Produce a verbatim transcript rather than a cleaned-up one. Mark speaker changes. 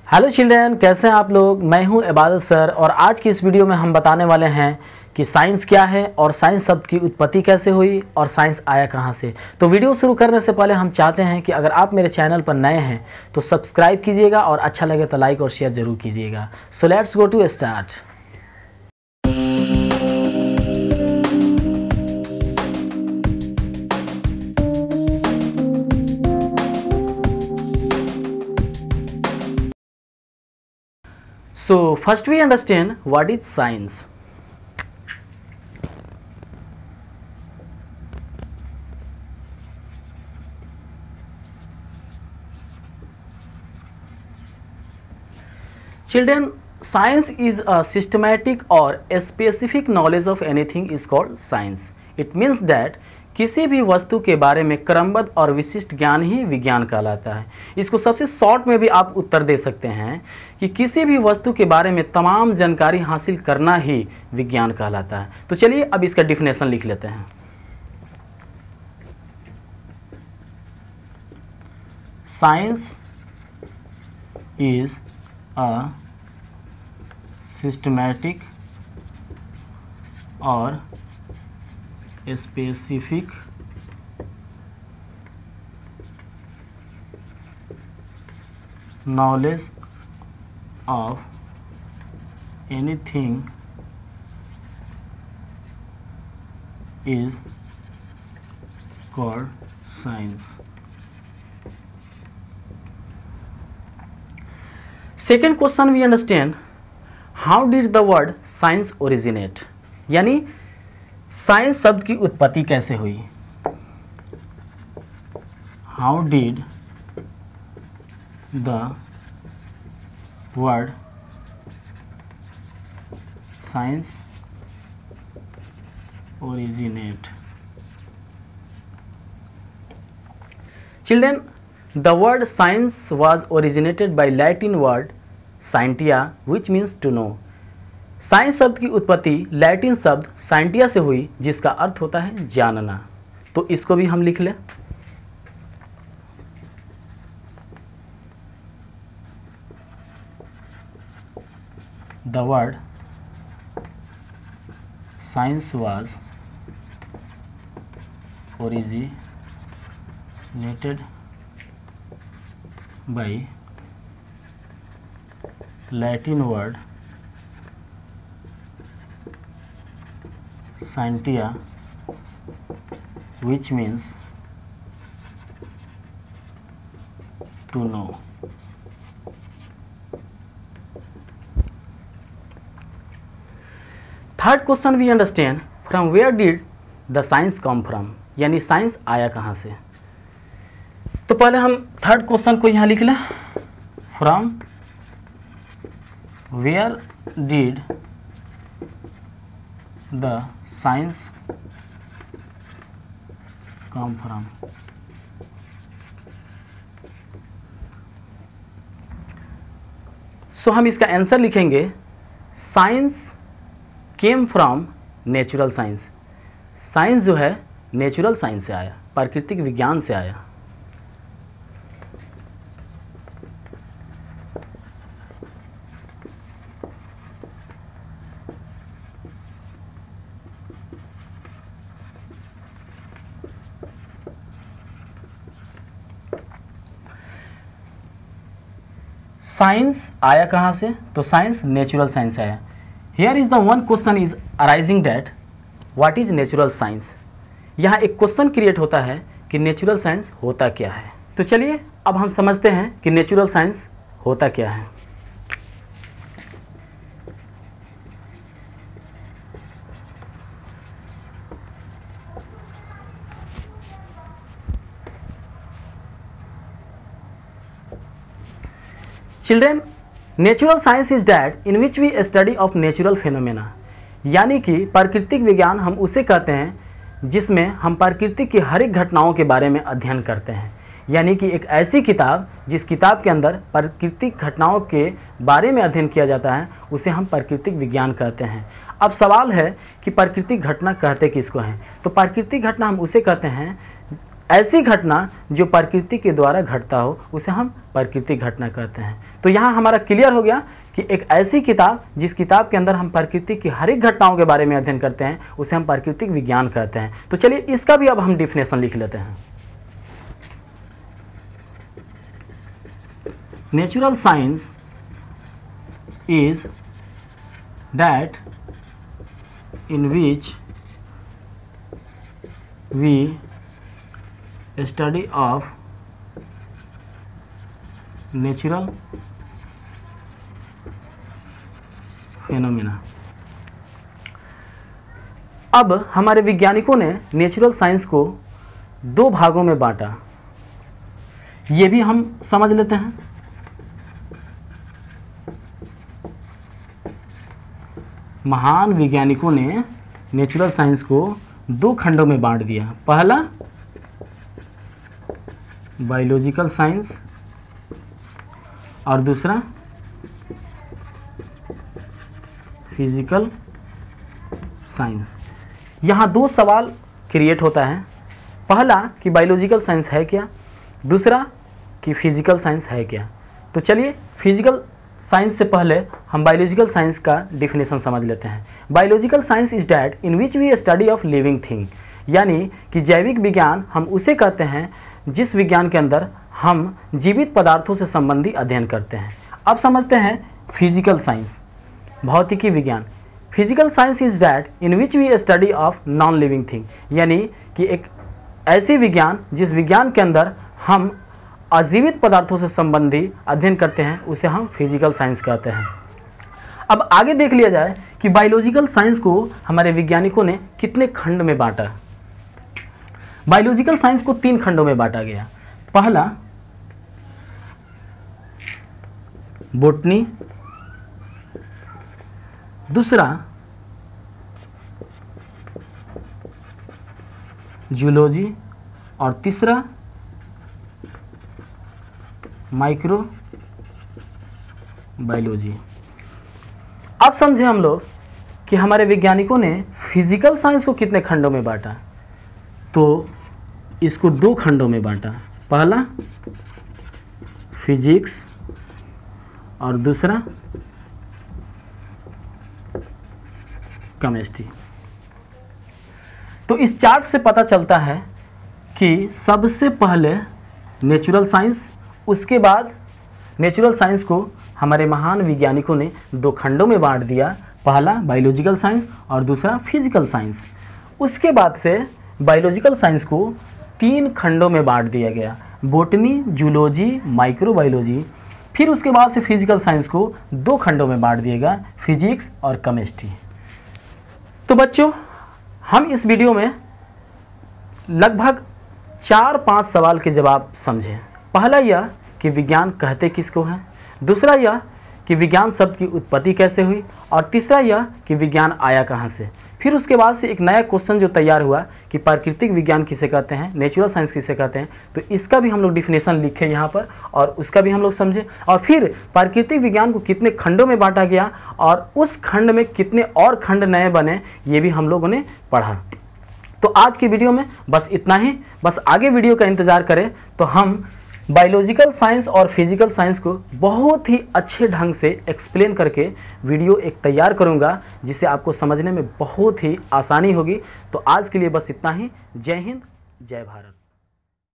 Speaker 1: Hello children, कैसे हैं आप लोग। मैं हूं इबादत सर और आज की इस वीडियो में हम बताने वाले हैं कि साइंस क्या है और साइंस शब्द की उत्पत्ति कैसे हुई और साइंस आया कहां से। तो वीडियो शुरू करने से पहले हम चाहते हैं कि अगर आप मेरे चैनल पर नए हैं तो सब्सक्राइब कीजिएगा और अच्छा लगे तो लाइक और शेयर जरूर कीजिएगा। So let's go to start. So first we understand what is science. Children, science is a systematic or a specific knowledge of anything is called science. It means that किसी भी वस्तु के बारे में क्रमबद्ध और विशिष्ट ज्ञान ही विज्ञान कहलाता है। इसको सबसे शॉर्ट में भी आप उत्तर दे सकते हैं कि किसी भी वस्तु के बारे में तमाम जानकारी हासिल करना ही विज्ञान कहलाता है। तो चलिए अब इसका डिफिनेशन लिख लेते हैं। साइंस इज अ सिस्टमैटिक और specific knowledge of anything is called science. Second question we understand, how did the word science originate? यानी साइंस शब्द की उत्पत्ति कैसे हुई। How did the word science originate. Children, the word science was originated by Latin word scientia which means to know. साइंस शब्द की उत्पत्ति लैटिन शब्द साइंटिया से हुई जिसका अर्थ होता है जानना। तो इसको भी हम लिख लें। The word science was originated by Latin word Scientia, which means to know. Third question we understand, from where did the science come from? यानी साइंस आया कहाँ से। तो पहले हम थर्ड क्वेश्चन को यहाँ लिख लें। From where did the science come from? So so, हम इसका आंसर लिखेंगे science came from natural science. Science जो है नेचुरल साइंस से आया, प्राकृतिक विज्ञान से आया। साइंस आया कहाँ से? तो साइंस नेचुरल साइंस से आया। Here is the one question is arising that what is natural science. यहाँ एक क्वेश्चन क्रिएट होता है कि नेचुरल साइंस होता क्या है। तो चलिए अब हम समझते हैं कि नेचुरल साइंस होता क्या है। Children, natural science is that in which we study of natural phenomena. यानी कि प्राकृतिक विज्ञान हम उसे कहते हैं जिसमें हम प्राकृतिक की हर एक घटनाओं के बारे में अध्ययन करते हैं। यानी कि एक ऐसी किताब जिस किताब के अंदर प्राकृतिक घटनाओं के बारे में अध्ययन किया जाता है उसे हम प्राकृतिक विज्ञान कहते हैं। अब सवाल है कि प्राकृतिक घटना कहते किसको हैं। तो प्राकृतिक घटना हम उसे कहते हैं ऐसी घटना जो प्रकृति के द्वारा घटता हो उसे हम प्राकृतिक घटना कहते हैं। तो यहाँ हमारा क्लियर हो गया कि एक ऐसी किताब जिस किताब के अंदर हम प्रकृति की हर एक घटनाओं के बारे में अध्ययन करते हैं उसे हम प्राकृतिक विज्ञान कहते हैं। तो चलिए इसका भी अब हम डिफिनेशन लिख लेते हैं। Natural science is that in which we study of natural phenomena. अब हमारे वैज्ञानिकों ने नेचुरल साइंस को दो भागों में बांटा, ये भी हम समझ लेते हैं। महान वैज्ञानिकों ने नेचुरल साइंस को दो खंडों में बांट दिया। पहला बायोलॉजिकल साइंस और दूसरा फिजिकल साइंस। यहाँ दो सवाल क्रिएट होता है, पहला कि बायोलॉजिकल साइंस है क्या, दूसरा कि फिजिकल साइंस है क्या। तो चलिए फिजिकल साइंस से पहले हम बायोलॉजिकल साइंस का डिफिनेशन समझ लेते हैं। Biological science is that in which we study of living thing, यानी कि जैविक विज्ञान हम उसे कहते हैं जिस विज्ञान के अंदर हम जीवित पदार्थों से संबंधी अध्ययन करते हैं। अब समझते हैं फिजिकल साइंस, भौतिकी विज्ञान। Physical science is that in which we study of non living thing, यानी कि एक ऐसी विज्ञान जिस विज्ञान के अंदर हम अजीवित पदार्थों से संबंधी अध्ययन करते हैं उसे हम फिजिकल साइंस कहते हैं। अब आगे देख लिया जाए कि बायोलॉजिकल साइंस को हमारे वैज्ञानिकों ने कितने खंड में बांटा। बायोलॉजिकल साइंस को तीन खंडों में बांटा गया। पहला बोटनी, दूसरा जूलॉजी और तीसरा माइक्रो बायोलॉजी। अब समझे हम लोग कि हमारे वैज्ञानिकों ने फिजिकल साइंस को कितने खंडों में बांटा। तो इसको दो खंडों में बांटा, पहला फिजिक्स और दूसरा केमिस्ट्री। तो इस चार्ट से पता चलता है कि सबसे पहले नेचुरल साइंस, उसके बाद नेचुरल साइंस को हमारे महान वैज्ञानिकों ने दो खंडों में बांट दिया, पहला बायोलॉजिकल साइंस और दूसरा फिजिकल साइंस। उसके बाद से बायोलॉजिकल साइंस को तीन खंडों में बांट दिया गया, बोटनी, जूलॉजी, माइक्रोबायोलॉजी। फिर उसके बाद से फिजिकल साइंस को दो खंडों में बांट दिया गया, फिजिक्स और केमिस्ट्री। तो बच्चों हम इस वीडियो में लगभग चार पांच सवाल के जवाब समझे। पहला यह कि विज्ञान कहते किसको हैं, दूसरा यह कि विज्ञान शब्द की उत्पत्ति कैसे हुई, और तीसरा यह कि विज्ञान आया कहाँ से। फिर उसके बाद से एक नया क्वेश्चन जो तैयार हुआ कि प्राकृतिक विज्ञान किसे कहते हैं, नेचुरल साइंस किसे कहते हैं। तो इसका भी हम लोग डिफिनेशन लिखे यहाँ पर और उसका भी हम लोग समझे। और फिर प्राकृतिक विज्ञान को कितने खंडों में बांटा गया और उस खंड में कितने और खंड नए बने, ये भी हम लोगों ने पढ़ा। तो आज की वीडियो में बस इतना ही। बस आगे वीडियो का इंतजार करें तो हम बायोलॉजिकल साइंस और फिजिकल साइंस को बहुत ही अच्छे ढंग से एक्सप्लेन करके वीडियो एक तैयार करूंगा जिसे आपको समझने में बहुत ही आसानी होगी। तो आज के लिए बस इतना ही। जय हिंद, जय भारत।